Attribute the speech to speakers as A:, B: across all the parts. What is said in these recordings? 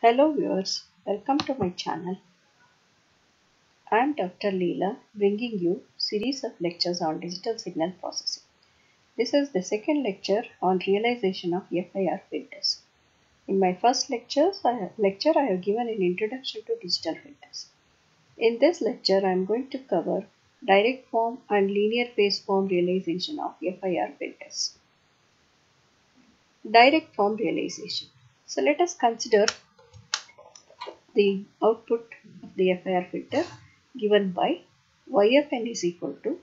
A: Hello viewers, welcome to my channel. I am Dr. Leela bringing you series of lectures on digital signal processing. This is the second lecture on realization of FIR filters. In my first lecture, I have given an introduction to digital filters. In this lecture, I am going to cover direct form and linear phase form realization of FIR filters. Direct form realization. So let us consider the output of the FIR filter given by y of n is equal to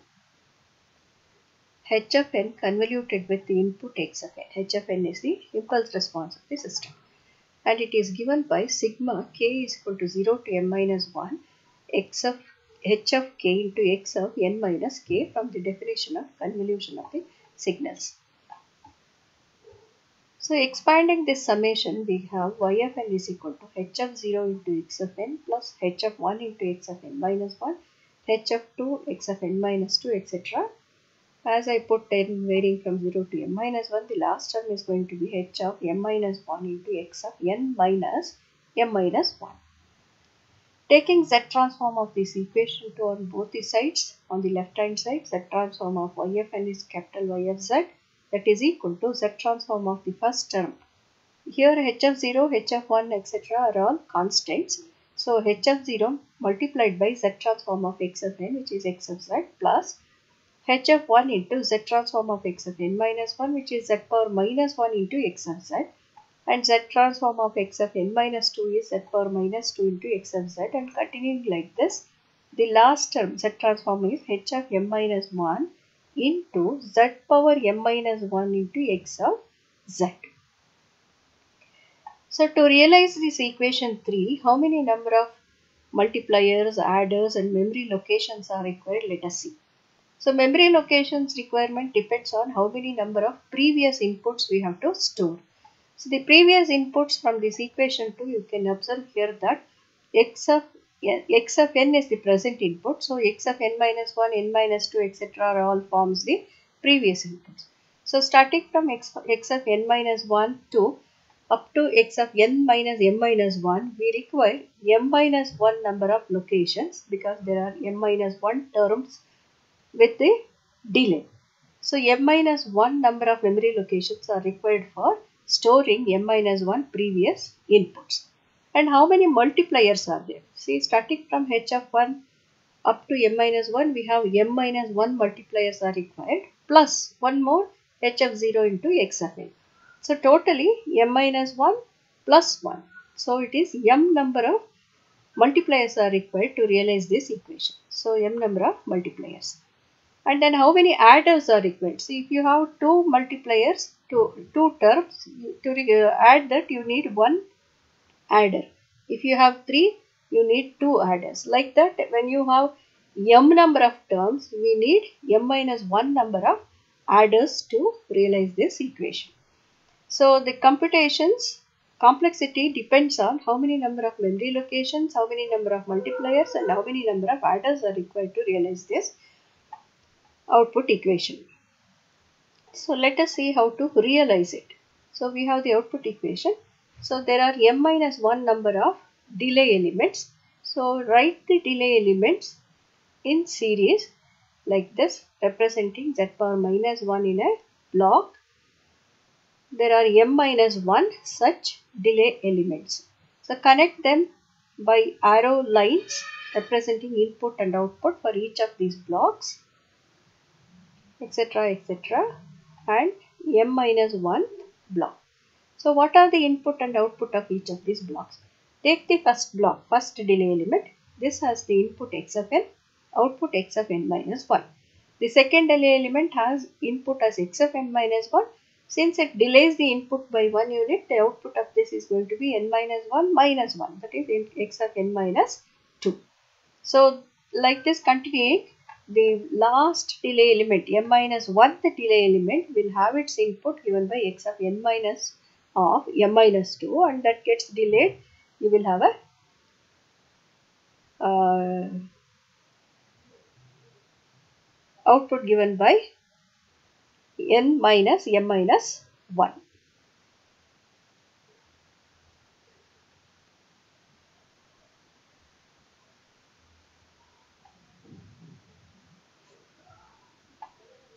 A: h of n convoluted with the input x of n. H of n is the impulse response of the system, and it is given by sigma k is equal to 0 to m minus 1 x of h of k into x of n minus k from the definition of convolution of the signals. So expanding this summation, we have y of n is equal to h of 0 into x of n plus h of 1 into x of n minus 1, h of 2 x of n minus 2, etc. As I put n varying from 0 to m minus 1, the last term is going to be h of m minus 1 into x of n minus m minus 1. Taking z transform of this equation to on both the sides, on the left hand side, z transform of y of n is capital Y of z, that is equal to z transform of the first term. Here h of 0, h of 1, etc. are all constants. So h of 0 multiplied by z transform of x of n, which is x of z, plus h of 1 into z transform of x of n minus 1, which is z power minus 1 into x of z, and z transform of x of n minus 2 is z power minus 2 into x of z, and continuing like this. The last term z transform is h of m minus 1 into z power m minus 1 into x of z. So to realize this equation 3, how many number of multipliers, adders and memory locations are required? Let us see. So memory locations requirement depends on how many number of previous inputs we have to store. So the previous inputs from this equation 2, you can observe here that x of n is the present input. So x of n minus 1, n minus 2, etc. all forms the previous inputs. So starting from x of n minus 1 to up to x of n minus m minus 1, we require m minus 1 number of locations because there are m minus 1 terms with the delay. So m minus 1 number of memory locations are required for storing m minus 1 previous inputs. And how many multipliers are there? See, starting from h of 1 up to m minus 1, we have m minus 1 multipliers are required plus one more h of 0 into x of n. So totally m minus 1 plus 1. So it is m number of multipliers are required to realize this equation. So m number of multipliers. And then how many adders are required? See, if you have two multipliers, two terms, to add that you need one adder. If you have three, you need two adders. Like that, when you have m number of terms, we need m minus 1 number of adders to realize this equation. So the computations complexity depends on how many number of memory locations, how many number of multipliers and how many number of adders are required to realize this output equation. So let us see how to realize it. So we have the output equation. So there are m minus 1 number of delay elements. So write the delay elements in series like this, representing z power minus 1 in a block. There are m minus 1 such delay elements. So connect them by arrow lines representing input and output for each of these blocks, etc., etc., and m minus 1 block. So what are the input and output of each of these blocks? Take the first block, first delay element. This has the input x of n, output x of n minus 1. The second delay element has input as x of n minus 1. Since it delays the input by 1 unit, the output of this is going to be n minus 1 minus 1, that is x of n minus 2. So like this continuing, the last delay element m minus 1th delay element will have its input given by x of n minus of m minus 2, and that gets delayed. You will have a output given by n minus m minus 1.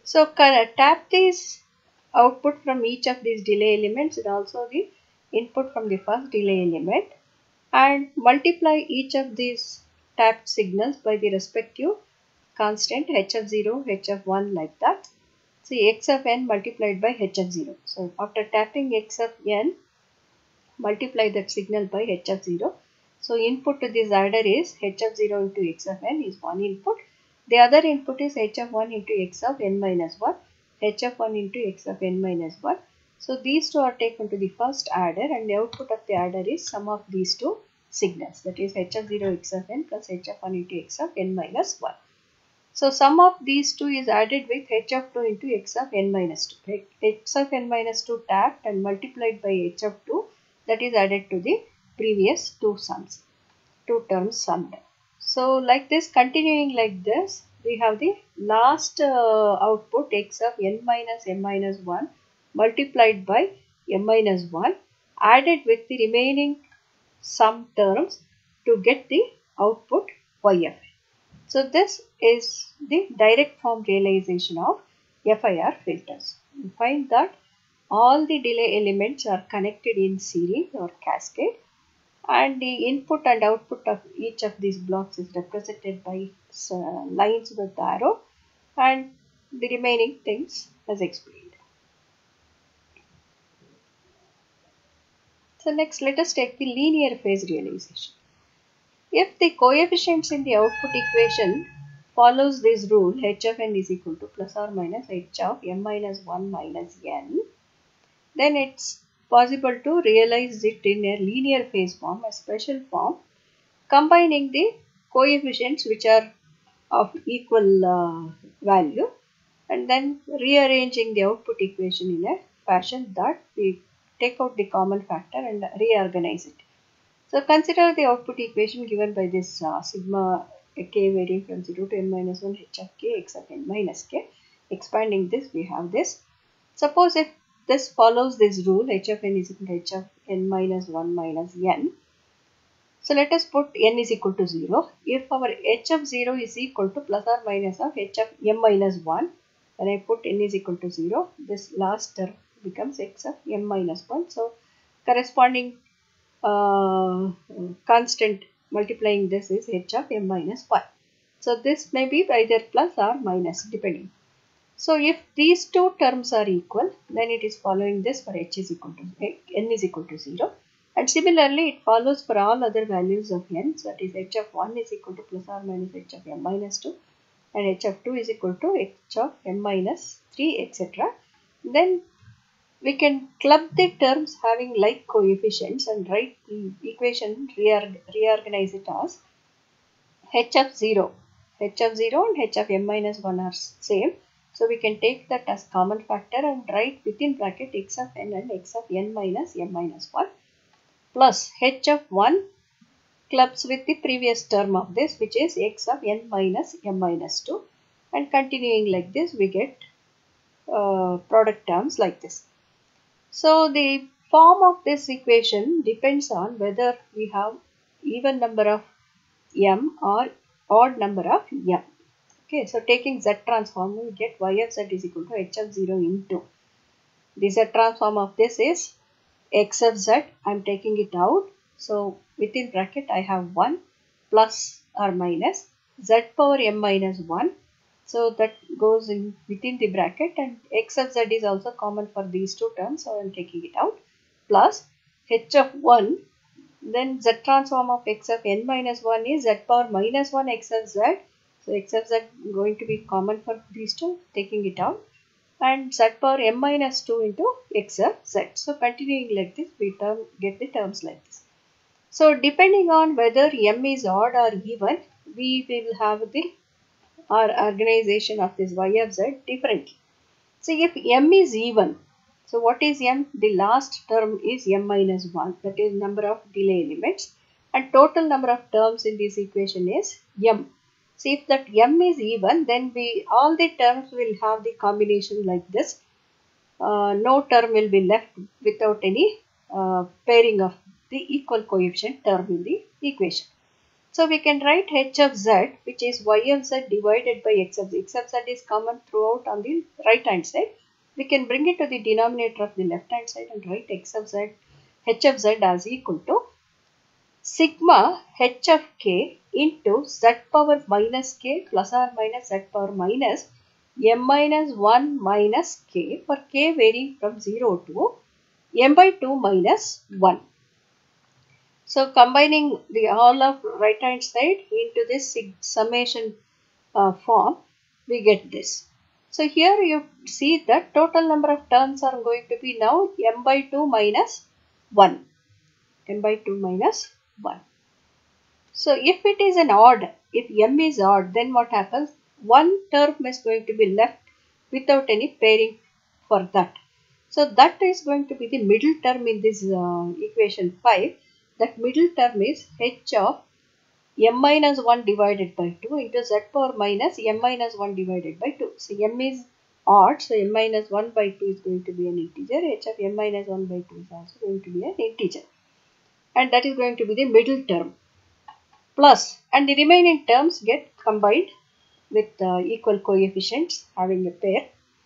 A: So tap these output from each of these delay elements and also the input from the first delay element, and multiply each of these tapped signals by the respective constant h of 0, h of 1, like that. See, x of n multiplied by h of 0. So after tapping x of n, multiply that signal by h of 0. So input to this adder is h of 0 into x of n is one input. The other input is h of 1 into x of n minus 1, h of 1 into x of n minus 1. So these two are taken to the first adder, and the output of the adder is sum of these two signals, that is h of 0 x of n plus h of 1 into x of n minus 1. So sum of these two is added with h of 2 into x of n minus 2. X of n minus 2 tapped and multiplied by h of 2, that is added to the previous two terms summed. So like this, continuing like this, we have the last output x of n minus m minus 1 multiplied by m minus 1 added with the remaining sum terms to get the output y of n. So this is the direct form realization of FIR filters. You find that all the delay elements are connected in series or cascade, and the input and output of each of these blocks is represented by lines with arrow, and the remaining things as explained. So next, let us take the linear phase realization. If the coefficients in the output equation follows this rule, h of n is equal to plus or minus h of m minus 1 minus n, then it's possible to realize it in a linear phase form, a special form, combining the coefficients which are of equal value, and then rearranging the output equation in a fashion that we take out the common factor and reorganize it. So consider the output equation given by this sigma k varying from 0 to n minus 1 h of k x of n minus k. Expanding this, we have this. Suppose if this follows this rule, h of n is equal to h of n minus 1 minus n. So let us put n is equal to 0. If our h of 0 is equal to plus or minus of h of m minus 1, when I put n is equal to 0, this last term becomes x of m minus 1. So corresponding constant multiplying this is h of m minus 1. So this may be either plus or minus depending. So if these two terms are equal, then it is following this for h is equal to n is equal to 0. And similarly, it follows for all other values of n. So that is h of 1 is equal to plus or minus h of m minus 2, and h of 2 is equal to h of m minus 3, etc. Then we can club the terms having like coefficients and write the equation, reorganize it as h of 0. h of 0 and h of m minus 1 are same. So we can take that as common factor and write within bracket x of n and x of n minus m minus 1 plus h of 1 clubs with the previous term of this, which is x of n minus m minus 2, and continuing like this, we get product terms like this. So the form of this equation depends on whether we have even number of m or odd number of m. Okay, so taking z transform, we get y of z is equal to h of 0 into the z transform of this is x of z. I am taking it out. So within bracket I have 1 plus or minus z power m minus 1. So that goes in within the bracket, and x of z is also common for these two terms. So I am taking it out plus h of 1. Then z transform of x of n minus 1 is z power minus 1 x of z. So x of z going to be common for these two, taking it out, and z power m minus 2 into x of z. So continuing like this, we get the terms like this. So depending on whether m is odd or even, we will have the organization of this y of z differently. So if m is even, so what is m? The last term is m minus 1, that is number of delay elements, and total number of terms in this equation is m. So if that m is even, then all the terms will have the combination like this. No term will be left without any pairing of the equal coefficient term in the equation. So we can write h of z, which is y of z divided by x of z. X of z is common throughout on the right hand side. We can bring it to the denominator of the left hand side and write x of z, h of z as equal to sigma h of k into z power minus k plus or minus z power minus m minus 1 minus k, for k varying from 0 to m by 2 minus 1. So combining the all of right hand side into this summation form, we get this. So here you see that total number of terms are going to be now m by 2 minus 1. M by 2 minus 1. So if it is an odd, if m is odd, then what happens? One term is going to be left without any pairing for that. So that is going to be the middle term in this equation 5. That middle term is h of m minus 1 divided by 2 into z power minus m minus 1 divided by 2. So m is odd, so m minus 1 by 2 is going to be an integer. H of m minus 1 by 2 is also going to be an integer. And that is going to be the middle term. Plus, and the remaining terms get combined with equal coefficients having a pair.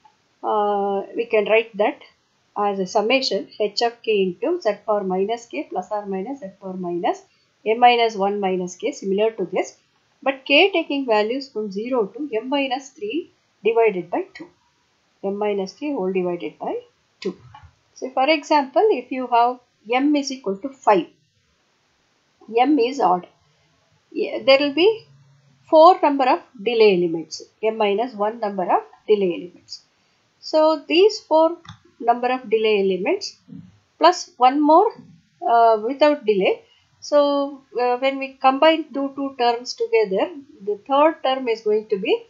A: We can write that as a summation h of k into z power minus k plus or minus z power minus m minus 1 minus k, similar to this, but k taking values from 0 to m minus 3 divided by 2. M minus 3 whole divided by 2. So for example, if you have m is equal to 5, m is odd, there will be 4 number of delay elements, m minus 1 number of delay elements. So these 4 number of delay elements plus one more without delay. So when we combine two terms together, the third term is going to be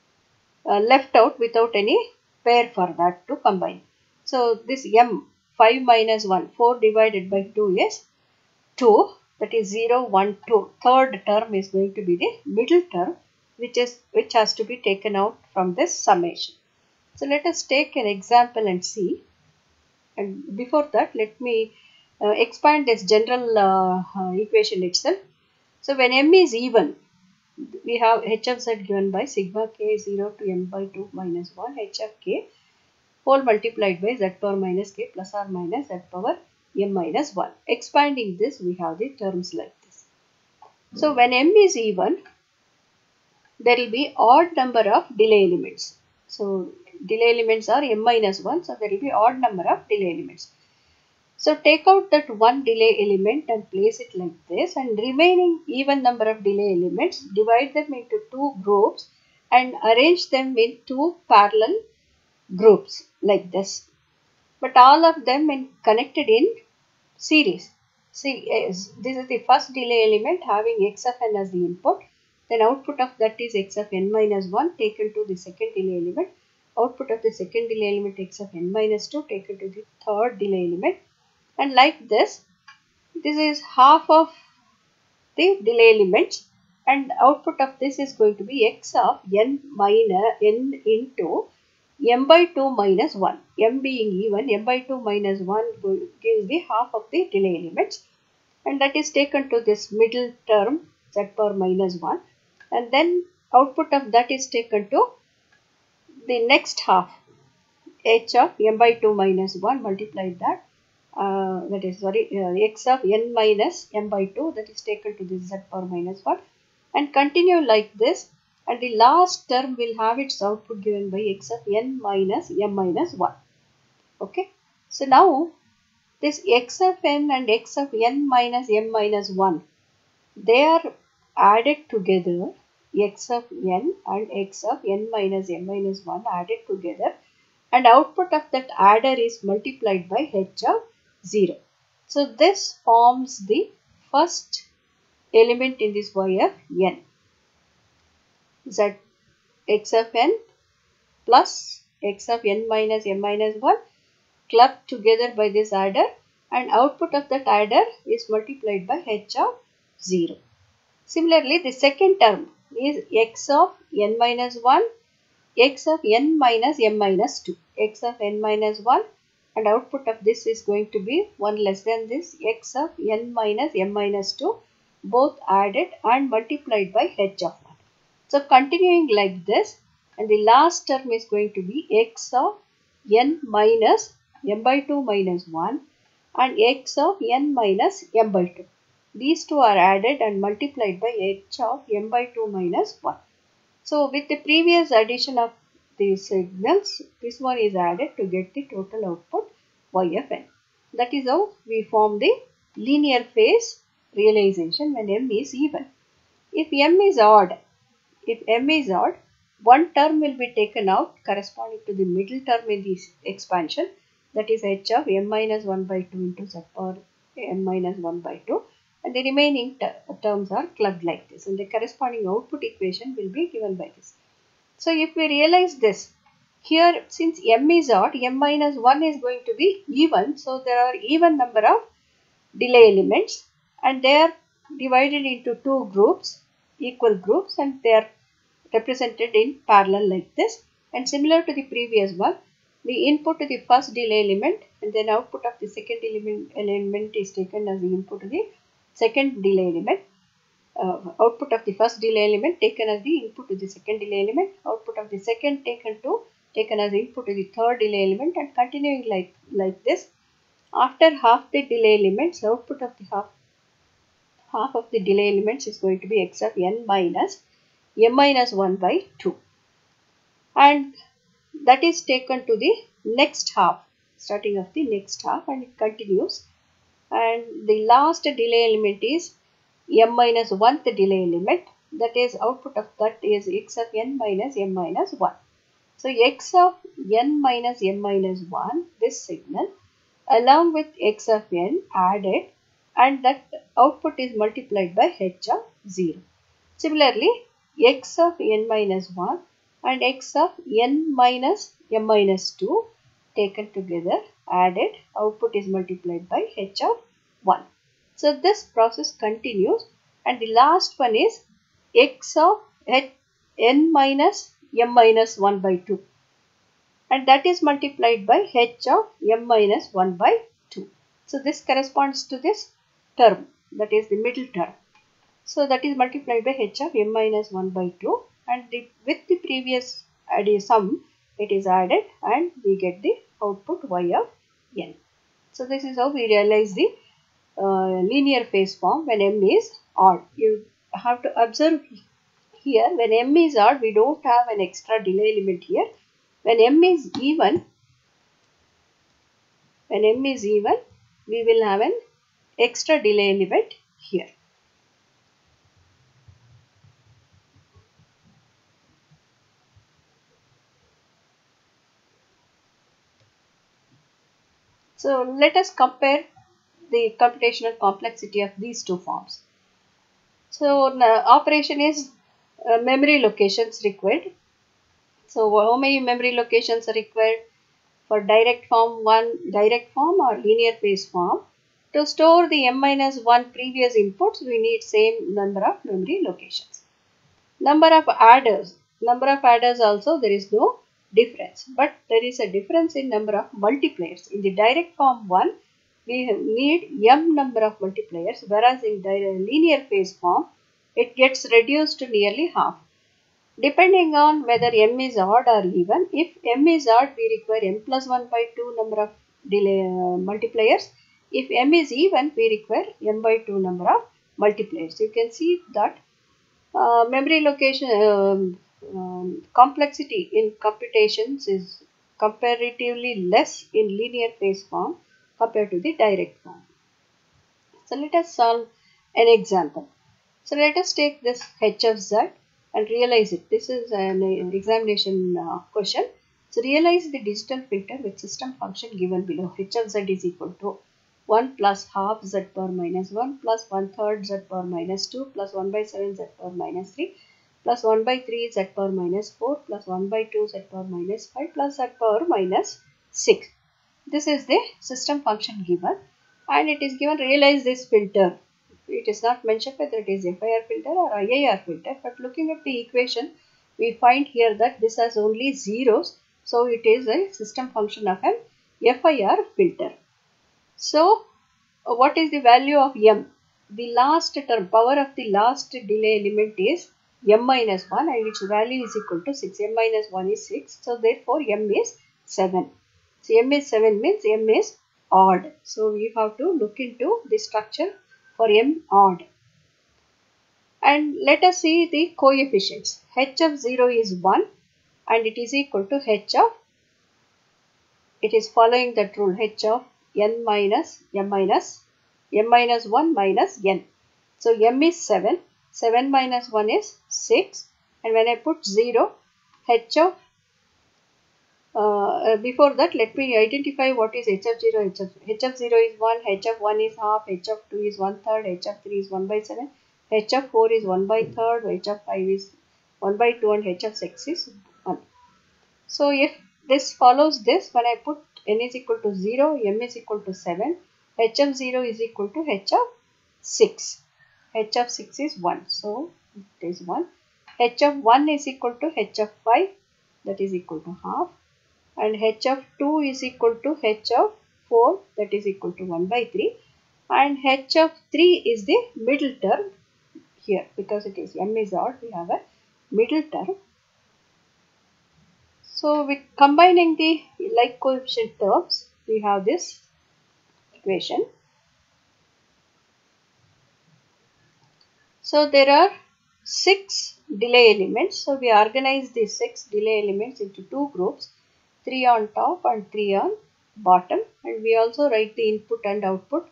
A: left out without any pair for that to combine. So this m, 5 minus 1, 4 divided by 2 is 2. That is 0, 1, 2. Third term is going to be the middle term, which has to be taken out from this summation. So let us take an example and see. And before that, let me expand this general equation itself. So when m is even, we have h of z given by sigma k 0 to m by 2 minus 1 h of k whole multiplied by z power minus k plus or minus z power m minus 1. Expanding this, we have the terms like this. So when m is even, there will be odd number of delay elements. So delay elements are m minus 1, so there will be odd number of delay elements. So take out that one delay element and place it like this, and remaining even number of delay elements, divide them into two groups and arrange them in two parallel groups like this. But all of them connected in series. See, this is the first delay element having x of n as the input. Then output of that is x of n minus 1 taken to the second delay element. Output of the second delay element x of n minus 2 taken to the third delay element. And like this is half of the delay elements, and output of this is going to be x of n minus n into m by 2 minus 1. M being even, m by 2 minus 1 gives the half of the delay elements, and that is taken to this middle term z power minus 1, and then output of that is taken to the next half h of m by 2 minus 1 multiplied that, x of n minus m by 2, that is taken to this z power minus 1, and continue like this. And the last term will have its output given by x of n minus m minus 1. Okay. So now this x of n and x of n minus m minus 1, they are added together. X of n and x of n minus m minus 1 added together, and output of that adder is multiplied by h of 0. So this forms the first element in this y of n. Z x of n plus x of n minus m minus 1 clubbed together by this adder, and output of that adder is multiplied by h of 0. Similarly, the second term is x of n minus 1, x of n minus m minus 2, x of n minus 1, and output of this is going to be 1 less than this x of n minus m minus 2 both added and multiplied by h of 1. So continuing like this, and the last term is going to be x of n minus m by 2 minus 1 and x of n minus m by 2. These two are added and multiplied by h of m by 2 minus 1. So with the previous addition of these signals, this one is added to get the total output y of n. That is how we form the linear phase realization when m is even. If m is odd, one term will be taken out corresponding to the middle term in this expansion, that is h of m minus 1 by 2 into z power m minus 1 by 2, and the remaining terms are clubbed like this, and the corresponding output equation will be given by this. So if we realize this, here since m is odd, m minus 1 is going to be even, so there are even number of delay elements and they are divided into two groups, equal groups, and they are represented in parallel like this. And similar to the previous one, the input to the first delay element and then output of the second element is taken as the input to the second delay element. Output of the first delay element taken as the input to the second delay element, output of the second taken as input to the third delay element, and continuing like this. After half the delay elements, output of the half of the delay elements is going to be x of n minus m minus 1 by 2, and that is taken to the next half, starting of the next half, and it continues, and the last delay element is m minus 1th delay element, that is output of that is x of n minus m minus 1. So x of n minus m minus 1, this signal along with x of n added, and that output is multiplied by h of 0. Similarly, x of n minus 1 and x of n minus m minus 2 taken together, added, output is multiplied by h of 1. So this process continues, and the last one is x of n minus m minus 1 by 2, and that is multiplied by h of m minus 1 by 2. So this corresponds to this term, that is the middle term. So that is multiplied by h of m minus 1 by 2, and with the previous sum it is added and we get the output y of n. So this is how we realize the linear phase form when m is odd. You have to observe here, when m is odd, we don't have an extra delay element here. When m is even, we will have an extra delay element here. So let us compare the computational complexity of these two forms. So operation is memory locations required. So how many memory locations are required for direct form or linear phase form? To store the m minus 1 previous inputs, we need same number of memory locations. Number of adders also there is no difference, but there is a difference in number of multipliers. In the direct form one, we need m number of multipliers, whereas in linear phase form, it gets reduced to nearly half. Depending on whether m is odd or even, if m is odd, we require m plus 1 by 2 number of multipliers. If m is even, we require m by 2 number of multipliers. You can see that memory location complexity in computations is comparatively less in linear phase form compared to the direct form. So let us solve an example. So let us take this h of z and realize it. This is an examination question. So realize the digital filter with system function given below. H of z is equal to 1 plus half z power minus 1 plus 1/3 z power minus 2 plus 1 by 7 z power minus 3 plus 1 by 3 z power minus 4 plus 1 by 2 z power minus 5 plus z power minus 6. This is the system function given, and it is given realize this filter. It is not mentioned whether it is FIR filter or IIR filter, but looking at the equation, we find here that this has only zeros, so it is a system function of an FIR filter. So what is the value of m? the last term, power of the last delay element is m minus 1 and its value is equal to 6. M minus 1 is 6. So therefore m is 7. So m is 7 means m is odd. So we have to look into the structure for m odd. And let us see the coefficients. H of 0 is 1 and it is equal to h of, it is following that rule, h of n minus m minus 1 minus n. So m is 7, 7 minus 1 is 6, and when I put 0, h of, before that let me identify what is h of 0. H of 0 is 1, h of 1 is half, h of 2 is 1/3, h of 3 is 1 by 7, h of 4 is 1 by 3rd, h of 5 is 1 by 2 and h of 6 is 1. So if this follows this, when I put n is equal to 0, m is equal to 7, h of 0 is equal to h of 6. H of 6 is 1. So it is 1. H of 1 is equal to h of 5, that is equal to half. And h of 2 is equal to h of 4, that is equal to 1 by 3. And h of 3 is the middle term here, because it is m is odd, we have a middle term. So with combining the like coefficient terms, we have this equation. So there are 6 delay elements. So we organize these 6 delay elements into 2 groups, 3 on top and 3 on bottom, and we also write the input and output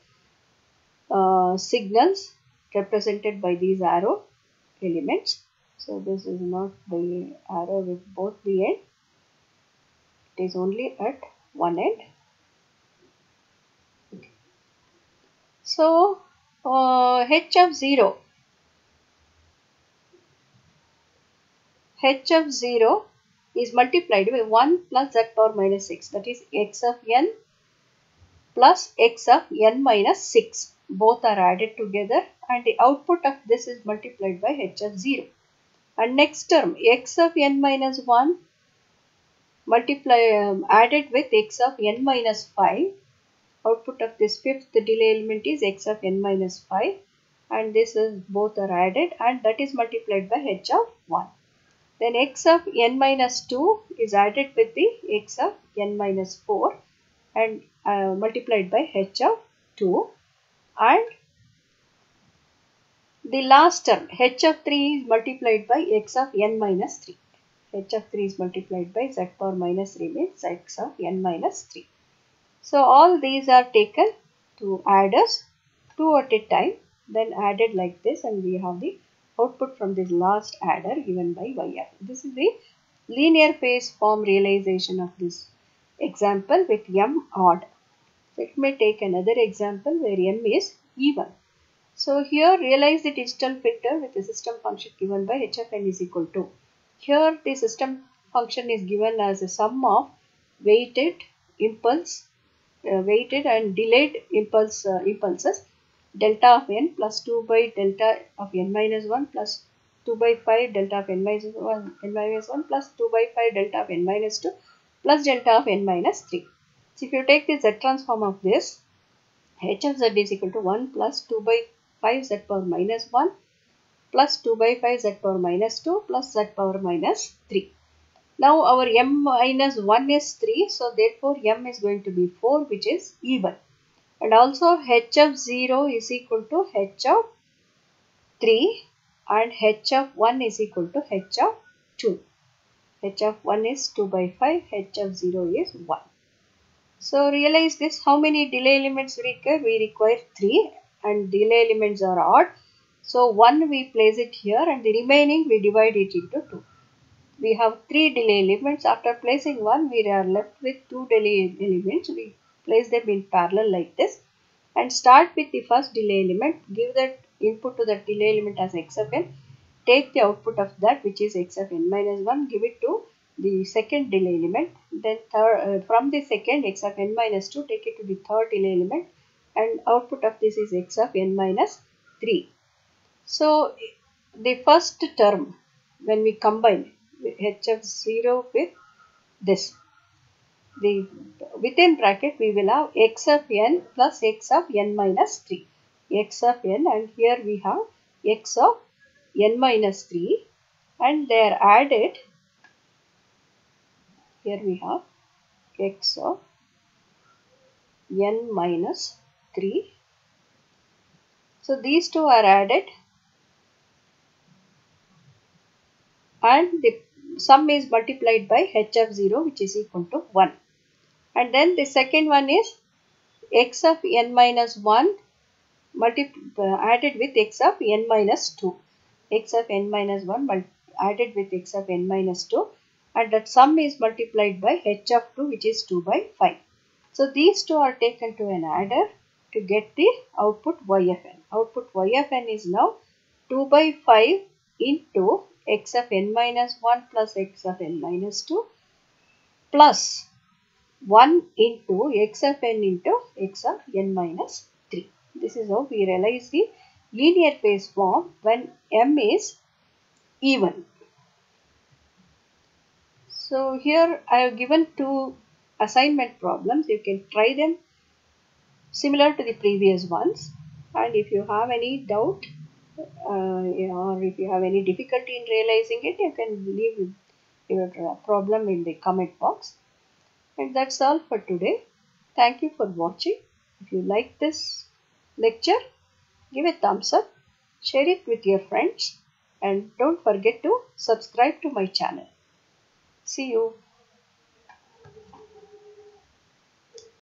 A: signals represented by these arrow elements. So this is not the arrow with both the end, it is only at one end. Okay. So h of 0 is multiplied by 1 plus z power minus 6, that is x of n plus x of n minus 6. Both are added together and the output of this is multiplied by h of 0. And next term, x of n minus 1 added with x of n minus 5. Output of this fifth delay element is x of n minus 5, and this is both are added and that is multiplied by h of 1. Then x of n minus 2 is added with the x of n minus 4 and multiplied by h of 2, and the last term h of 3 is multiplied by x of n minus 3. H of 3 is multiplied by z power minus 3 means x of n minus 3. So all these are taken to adders, 2 at a time, then added like this, and we have the output from this last adder given by YR. This is the linear phase form realization of this example with m odd. Let me take another example where m is even. So here realize the digital filter with the system function given by h of n is equal to. Here the system function is given as a sum of weighted and delayed impulses delta of n plus 2 by delta of n minus 1 plus 2 by 5 delta of n minus 1 plus 2 by 5 delta of n minus 2 plus delta of n minus 3. So if you take the z transform of this, h of z is equal to 1 plus 2 by 5 z power minus 1 plus 2 by 5 z power minus 2 plus z power minus 3. Now our m minus 1 is 3, so therefore m is going to be 4, which is even. And also h of 0 is equal to h of 3 and h of 1 is equal to h of 2. H of 1 is 2 by 5, h of 0 is 1. So realize this, how many delay elements we require? We require 3 and delay elements are odd. So 1 we place it here and the remaining we divide it into 2. We have 3 delay elements. After placing 1, we are left with 2 delay elements. We place them in parallel like this and start with the first delay element. Give that input to that delay element as x of n. Take the output of that, which is x of n minus 1. Give it to the second delay element. Then from the second x of n minus 2, take it to the third delay element. And output of this is x of n minus 3. So the first term, when we combine h of 0 with this, within bracket we will have x of n plus x of n minus 3. x of n, and here we have x of n minus 3, and they are added. Here we have x of n minus 3. So these two are added, and the sum is multiplied by h of 0, which is equal to 1. And then the second one is x of n minus 1 added with x of n minus 2. X of n minus 1 added with x of n minus 2, and that sum is multiplied by h of 2, which is 2 by 5. So these two are taken to an adder to get the output y of n. Output y of n is now 2 by 5 into x of n minus 1 plus x of n minus 2 plus 1 into x of n into x of n minus 3. This is how we realize the linear phase form when m is even. So here I have given two assignment problems. You can try them similar to the previous ones, and if you have any doubt or if you have any difficulty in realizing it, you can leave your problem in the comment box. And that's all for today. Thank you for watching. If you like this lecture, give a thumbs up, share it with your friends, and don't forget to subscribe to my channel. See you.